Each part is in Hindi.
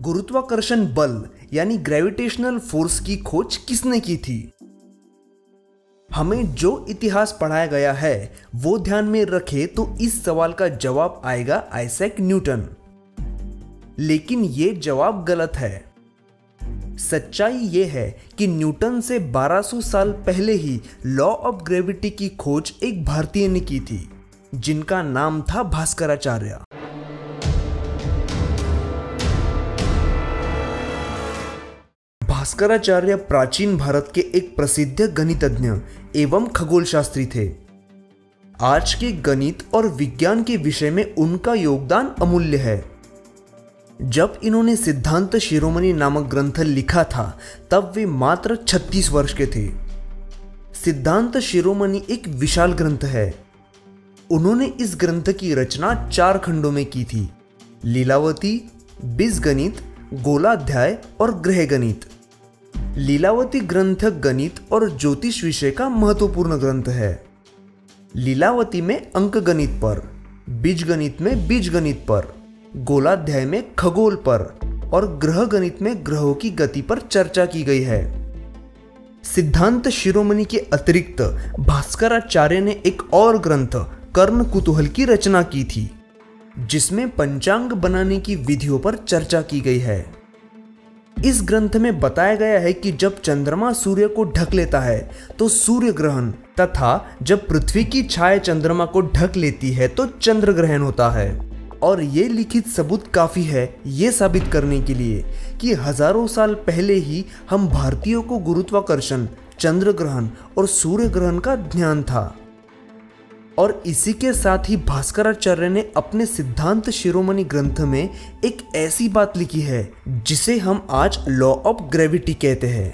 गुरुत्वाकर्षण बल यानी ग्रेविटेशनल फोर्स की खोज किसने की थी? हमें जो इतिहास पढ़ाया गया है वो ध्यान में रखे तो इस सवाल का जवाब आएगा आइजैक न्यूटन। लेकिन ये जवाब गलत है। सच्चाई ये है कि न्यूटन से 1200 साल पहले ही लॉ ऑफ ग्रेविटी की खोज एक भारतीय ने की थी, जिनका नाम था भास्कराचार्य। भास्कराचार्य प्राचीन भारत के एक प्रसिद्ध गणितज्ञ एवं खगोलशास्त्री थे। आज के गणित और विज्ञान के विषय में उनका योगदान अमूल्य है। जब इन्होंने सिद्धांत शिरोमणि नामक ग्रंथ लिखा था तब वे मात्र 36 वर्ष के थे। सिद्धांत शिरोमणि एक विशाल ग्रंथ है। उन्होंने इस ग्रंथ की रचना 4 खंडों में की थी: लीलावती, बीजगणित, गोलाध्याय और ग्रहगणित। लीलावती ग्रंथ गणित और ज्योतिष विषय का महत्वपूर्ण ग्रंथ है। लीलावती में अंकगणित पर, बीजगणित में बीजगणित पर, गोलाध्याय में खगोल पर और ग्रह गणित में ग्रहों की गति पर चर्चा की गई है। सिद्धांत शिरोमणि के अतिरिक्त भास्कराचार्य ने एक और ग्रंथ कर्ण कुतूहल की रचना की थी, जिसमें पंचांग बनाने की विधियों पर चर्चा की गई है। इस ग्रंथ में बताया गया है कि जब चंद्रमा सूर्य को ढक लेता है तो सूर्य ग्रहण, तथा जब पृथ्वी की छाया चंद्रमा को ढक लेती है तो चंद्र ग्रहण होता है। और ये लिखित सबूत काफी है ये साबित करने के लिए कि हजारों साल पहले ही हम भारतीयों को गुरुत्वाकर्षण, चंद्र ग्रहण और सूर्य ग्रहण का ज्ञान था। और इसी के साथ ही भास्कराचार्य ने अपने सिद्धांत शिरोमणि ग्रंथ में एक ऐसी बात लिखी है जिसे हम आज लॉ ऑफ ग्रेविटी कहते हैं।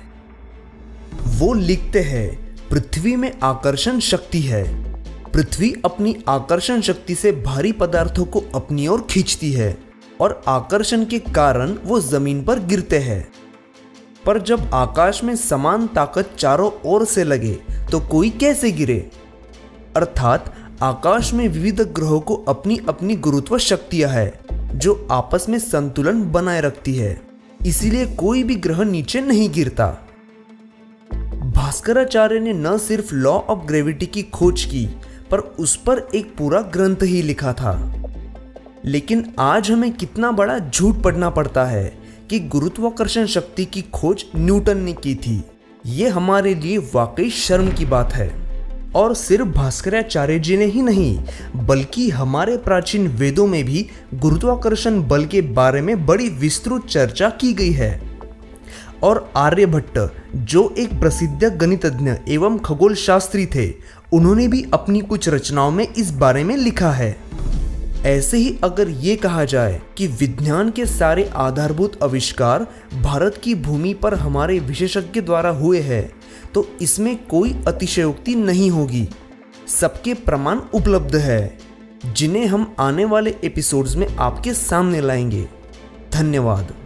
वो लिखते हैं, पृथ्वी में आकर्षण शक्ति है। पृथ्वी अपनी आकर्षण शक्ति से भारी पदार्थों को अपनी ओर खींचती है और आकर्षण के कारण वो जमीन पर गिरते हैं। पर जब आकाश में समान ताकत चारों ओर से लगे तो कोई कैसे गिरे? अर्थात आकाश में विविध ग्रहों को अपनी अपनी गुरुत्व शक्तियां है जो आपस में संतुलन बनाए रखती है, इसीलिए कोई भी ग्रह नीचे नहीं गिरता। भास्कराचार्य ने न सिर्फ लॉ ऑफ ग्रेविटी की खोज की पर उस पर एक पूरा ग्रंथ ही लिखा था। लेकिन आज हमें कितना बड़ा झूठ पढ़ना पड़ता है कि गुरुत्वाकर्षण शक्ति की खोज न्यूटन ने की थी। ये हमारे लिए वाकई शर्म की बात है। और सिर्फ भास्कराचार्य जी ने ही नहीं बल्कि हमारे प्राचीन वेदों में भी गुरुत्वाकर्षण बल के बारे में बड़ी विस्तृत चर्चा की गई है। और आर्यभट्ट, जो एक प्रसिद्ध गणितज्ञ एवं खगोलशास्त्री थे, उन्होंने भी अपनी कुछ रचनाओं में इस बारे में लिखा है। ऐसे ही अगर ये कहा जाए कि विज्ञान के सारे आधारभूत आविष्कार भारत की भूमि पर हमारे विशेषज्ञ द्वारा हुए हैं तो इसमें कोई अतिशयोक्ति नहीं होगी। सबके प्रमाण उपलब्ध है जिन्हें हम आने वाले एपिसोड्स में आपके सामने लाएंगे। धन्यवाद।